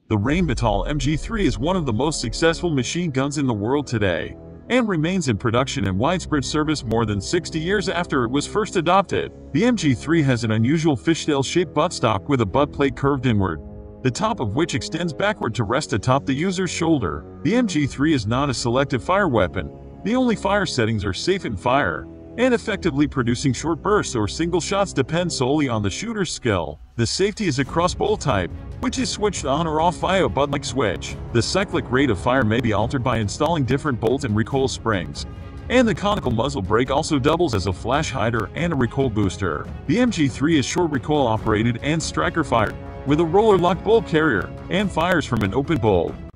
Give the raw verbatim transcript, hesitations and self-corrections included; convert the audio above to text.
The Rheinmetall M G three is one of the most successful machine guns in the world today, and remains in production and widespread service more than sixty years after it was first adopted. The M G three has an unusual fishtail-shaped buttstock with a butt plate curved inward, the top of which extends backward to rest atop the user's shoulder. The M G three is not a selective fire weapon. The only fire settings are safe and fire, and effectively producing short bursts or single shots depend solely on the shooter's skill. The safety is a crossbow type, which is switched on or off via a butt-like switch. The cyclic rate of fire may be altered by installing different bolt and recoil springs, and the conical muzzle brake also doubles as a flash hider and a recoil booster. The M G three is short recoil operated and striker fired, with a roller lock bolt carrier, and fires from an open bolt.